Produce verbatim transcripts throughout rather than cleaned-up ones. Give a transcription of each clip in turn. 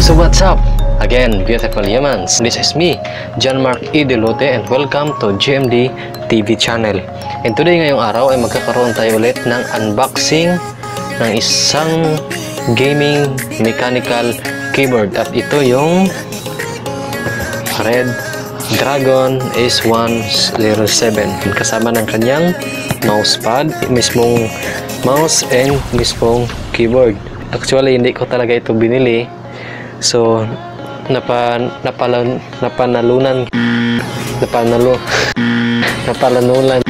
So what's up? Again, beautiful humans. This is me, John Mark E. Delote, and welcome to G M D T V channel. And today ngayong araw ay magkakaroon tayo ulit ng unboxing ng isang gaming mechanical keyboard. At ito yung Red Dragon S one oh seven kasama ng kanyang mousepad, mismong mouse and mismong keyboard. Actually, hindi ko talaga ito binili. So, napa, napala, napanalunan napanalo napalanulan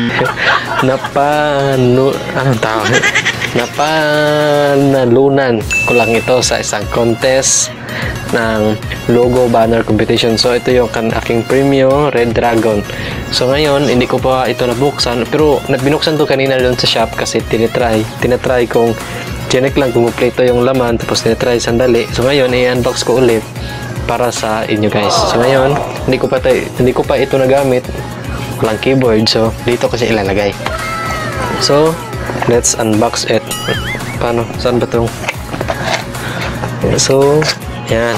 napanu anong tawag napanalunan ko lang ito sa isang contest ng logo banner competition. So ito yung kan aking premium Red Dragon. So ngayon hindi ko pa ito nabuksan, pero binuksan to kanina doon sa shop kasi tinitry tinitry kong chinek lang kung kompleto yung laman, tapos tinitry sandali. So ngayon i-unbox ko ulit para sa inyo guys. So ngayon hindi ko pa tayo, hindi ko pa ito nagamit, walang keyboard, so dito kasi ilalagay. So let's unbox it. Paano? Saan ba itong? So yan.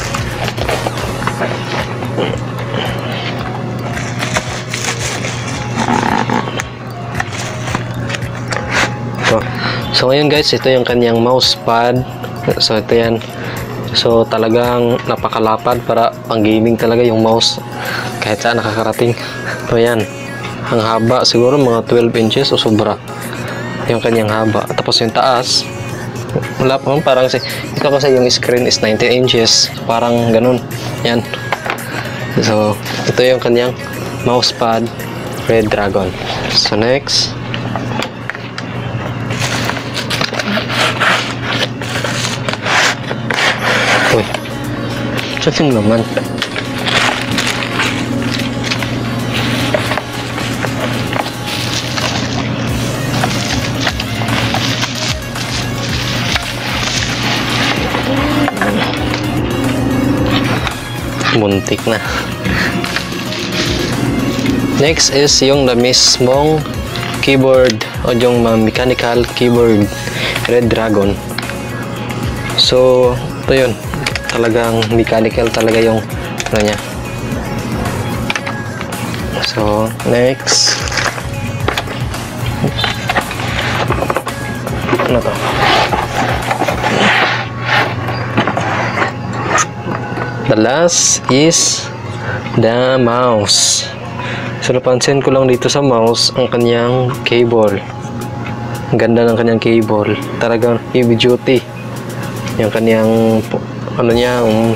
So, so ngayon guys, ito yung kanyang mousepad. So ito yan. So talagang napakalapad, para pang gaming talaga yung mouse, kahit saan nakakarating. So yan, ang haba siguro mga twelve inches o sobra yung kanyang haba. Tapos yung taas wala pa, parang si ito kasi yung screen is nineteen inches, parang ganun yan. So ito yung kanyang mousepad Red Dragon. So next, uy, saan yung laman? Muntik na. Next is yung the mismong keyboard o yung mechanical keyboard Red Dragon. So ito yun, talagang mechanical talaga yung ano niya. So next, ano to? The last is the mouse. So napansin ko lang dito sa mouse ang kanyang cable. Ang ganda ng kanyang cable, talagang heavy duty yung kanyang ano niya. Um,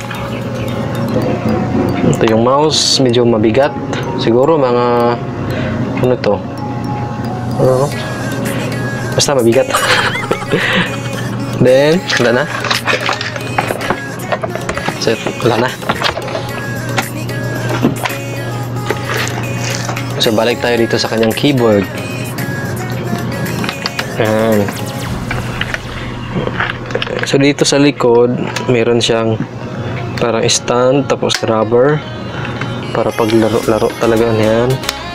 ito yung mouse, medyo mabigat siguro, mga ano to, ano, basta mabigat. Then wala na. So, wala na. So balik tayo dito sa kanyang keyboard. Ayan. So dito sa likod meron siyang parang stand, tapos rubber para paglaro-laro talaga yan.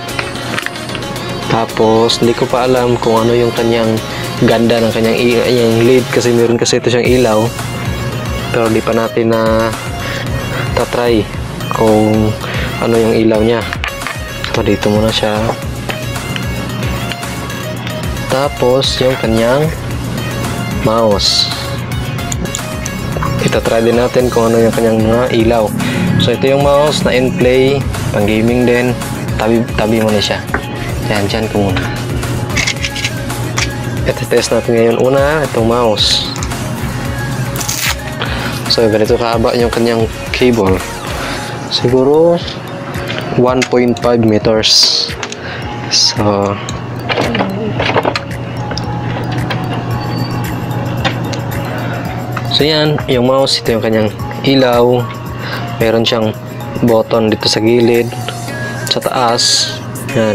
Tapos hindi ko pa alam kung ano yung kanyang ganda ng kanyang yung lead, kasi meron kasi ito siyang ilaw, pero di pa natin na tatry kung ano yung ilaw niya. So dito muna siya. Tapos yung kanyang mouse, itatry din natin kung ano yung kanyang mga ilaw. So ito yung mouse na in play, pang gaming din. Tabi, tabi mo na siya. Yan, dyan ko muna. Ito test natin ngayon una itong mouse. So ganito kahaba yung kanyang cable, siguro one point five meters. So so yan yung mouse. Ito yung kanyang ilaw, meron siyang button dito sa gilid, sa taas. Yan.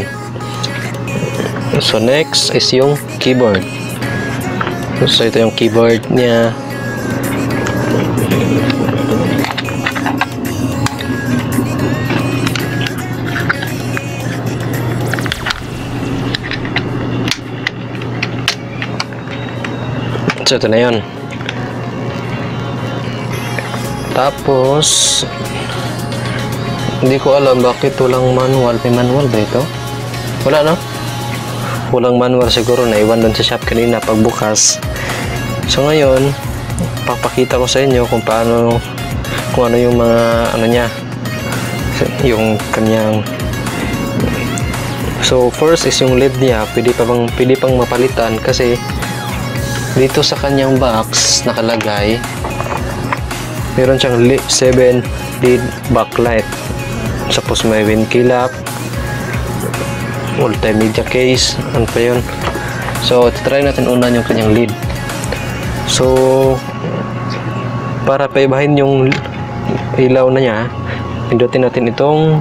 So next is yung keyboard. So ito yung keyboard niya. So ito na yun. Tapos hindi ko alam bakit walang manual. May manual ba ito? Wala, no? Walang manual siguro, naiwan doon sa shop kanina pagbukas. So ngayon papakita ko sa inyo kung paano, kung ano yung mga ano niya, yung kanyang. So first is yung lid niya, pwede pa bang pwede pang mapalitan kasi dito sa kanyang box nakalagay meron siyang seven lead backlight, tapos may wind kilap, multimedia case, ano pa yun. So try natin unan yung kanyang lead. So para paibahin yung ilaw na niya, pindutin natin itong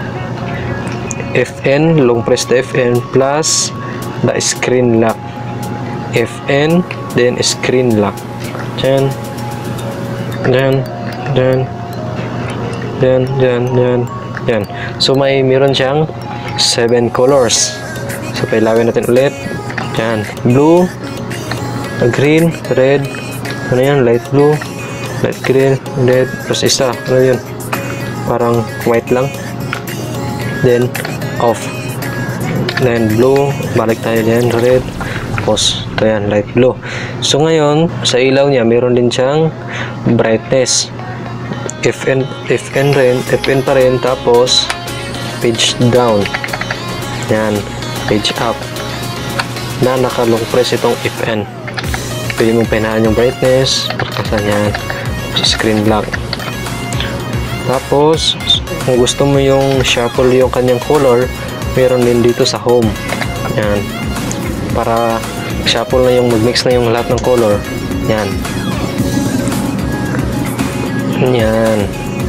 F N, long press the F N plus the screen lock. F N, then screen lock. Diyan. Diyan. Diyan. Diyan. Diyan. Diyan. Diyan. So may meron siyang seven colors. So pailawin natin ulit. Diyan. Blue, green, red, ano yan? Light blue, light green, red, plus isa. Ano yun? Parang white lang. Then off. Then blue, balik tayo dyan, red, tapos ito yan, light blue. So ngayon sa ilaw niya meron din siyang brightness, F N, F N rin, F N pa rin, tapos page down, yan, page up, na naka long press itong F N. Pwede mong pinahan yung brightness, pagkasan yan, screen lock. Tapos kung gusto mo yung shuffle yung kanyang color, meron din dito sa home, yan, para shuffle na yung mag-mix na yung lahat ng color. Yan. Yan.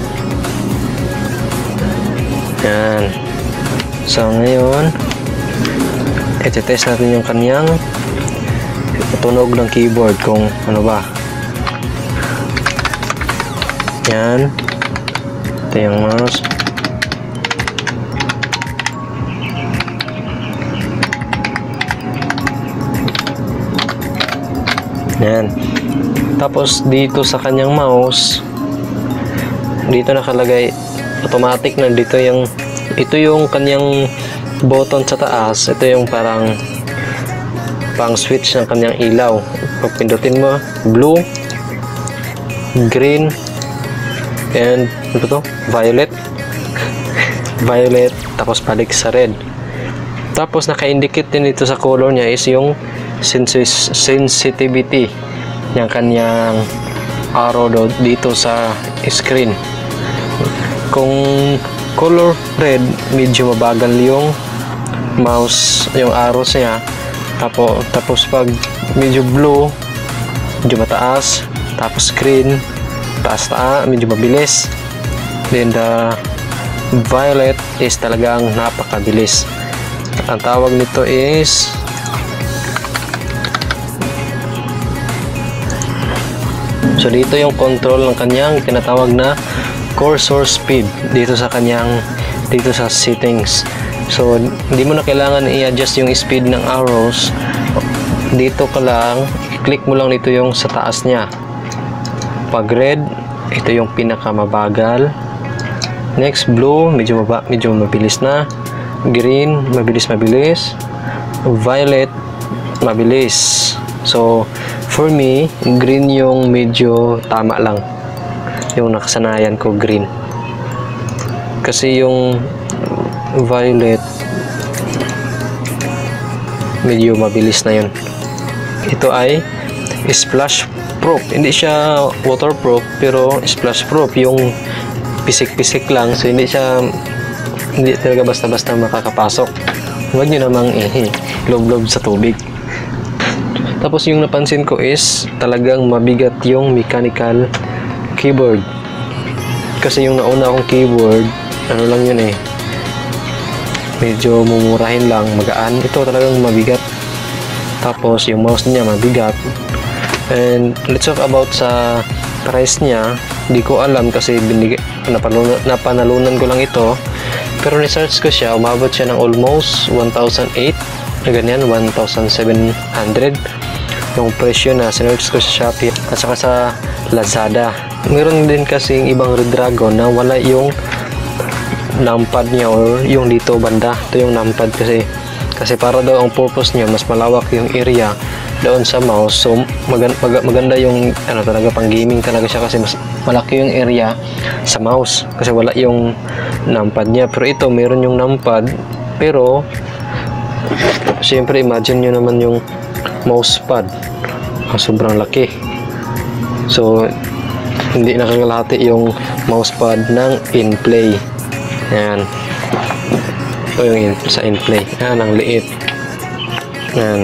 Yan. So ngayon i-test natin yung kanyang tunog ng keyboard kung ano ba. Yan. Ito yung mouse. Yan. Tapos dito sa kanyang mouse, dito nakalagay automatic na dito yung, ito yung kanyang button sa taas. Ito yung parang pang switch ng kanyang ilaw. Pag pindutin mo, blue, green, and ano to? Violet. Violet, tapos balik sa red. Tapos naka-indicate din dito sa color niya is yung sensitivity ng kanyang arrow dito sa screen. Kung color red, medyo mabagal yung mouse, yung arrows niya. Tapos, tapos pag medyo blue, medyo mataas. Tapos green, taas taas, medyo mabilis. Then the violet is talagang napakabilis. Ang tawag nito is so dito yung control ng kanyang tinatawag na cursor speed dito sa kanyang dito sa settings. So hindi mo na kailangan i-adjust yung speed ng arrows. Dito ka lang, i-click mo lang dito yung sa taas niya. Pag red, ito yung pinakamabagal. Next blue, medyo maba, medyo mabilis na. Green, mabilis mabilis. Violet, mabilis. So for me, green yung medyo tama lang. Yung nakasanayan ko, green. Kasi yung violet, medyo mabilis na yun. Ito ay splash proof. Hindi siya waterproof, pero splash proof. Yung pisik-pisik lang. So hindi siya, hindi talaga basta-basta makakapasok. Huwag nyo namang i-lob-lob sa tubig. Tapos yung napansin ko is talagang mabigat yung mechanical keyboard. Kasi yung nauna akong keyboard, ano lang yun eh, medyo mumurahin lang, magaan. Ito talagang mabigat. Tapos yung mouse niya mabigat. And let's talk about sa price niya. Di ko alam kasi binig napalunan, napanalunan ko lang ito. Pero ni-search ko siya, umabot siya ng almost one thousand eight na ganyan, one thousand seven hundred yung presyo na sinearch ko sa Shopee at saka sa Lazada. meron din kasing ibang Redragon na wala yung numpad niya or yung dito banda. Ito yung numpad kasi kasi para daw ang purpose niya mas malawak yung area doon sa mouse. So mag mag maganda yung ano talaga, pang gaming talaga siya kasi mas malaki yung area sa mouse kasi wala yung numpad niya. Pero ito meron yung numpad, pero siyempre imagine nyo naman yung mouse pad, ah, sobrang laki. So hindi nakakalahati yung mouse pad ng in-play. Yan. Ito yung in, sa in-play. Yan, ang liit. Yan.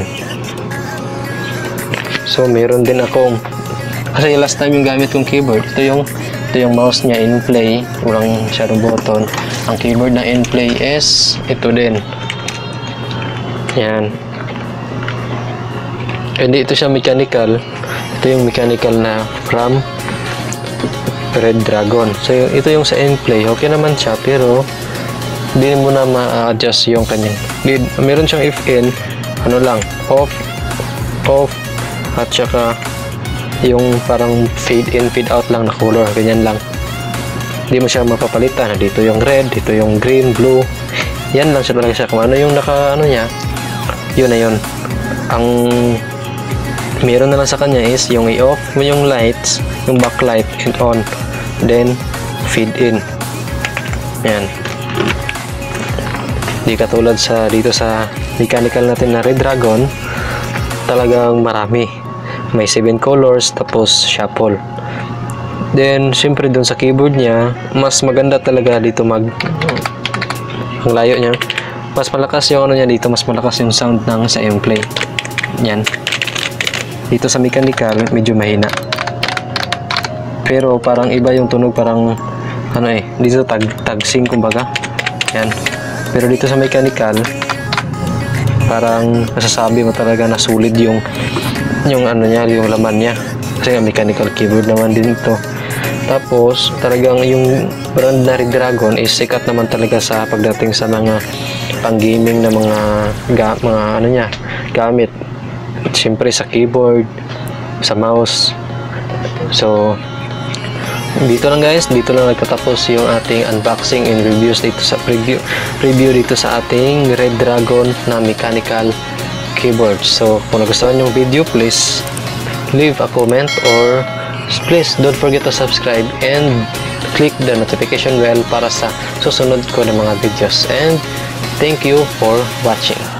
So meron din akong, kasi last time yung gamit kong keyboard, ito yung ito yung mouse niya in-play, walang shadow button. Ang keyboard na in-play is ito din. Yan. Hindi ito siya mechanical. Ito yung mechanical na from Redragon. So ito yung sa in-play, okay naman siya, pero hindi mo na ma-adjust yung kanyang. Di, meron siyang if in, ano lang, off, off, at saka yung parang fade in, fade out lang na color, ganyan lang. Hindi mo siya mapapalitan. Dito yung red, dito yung green, blue. Yan lang siya talaga siya. Kung ano yung naka, ano niya, yun na yun. Ang meron na lang sa kanya is yung i-off mo yung lights, yung backlight and on, then feed in. Yan. Di katulad sa dito sa mechanical natin na Redragon, talagang marami. May seven colors tapos shuffle. Then siyempre dun sa keyboard niya, mas maganda talaga dito mag ang layo niya. Mas malakas yung ano niya dito, mas malakas yung sound ng sa in-play. Yan. Dito sa mechanical, medyo mahina. Pero parang iba yung tunog, parang ano eh, dito tag tagsing kumbaga. Yan. Pero dito sa mechanical, parang masasabi mo talaga na solid yung yung ano niya, yung laman niya. Kasi nga mechanical keyboard naman din ito. Tapos talagang yung brand na Redragon is sikat naman talaga sa pagdating sa mga pang-gaming na mga ga, mga ano niya, gamit. Siyempre sa keyboard, sa mouse. So dito lang guys, dito lang nagtatapos yung ating unboxing and reviews dito sa preview preview dito sa ating Redragon na mechanical keyboard. So kung nagustuhan yung video, please leave a comment or please don't forget to subscribe and click the notification bell para sa susunod ko na mga videos. And thank you for watching.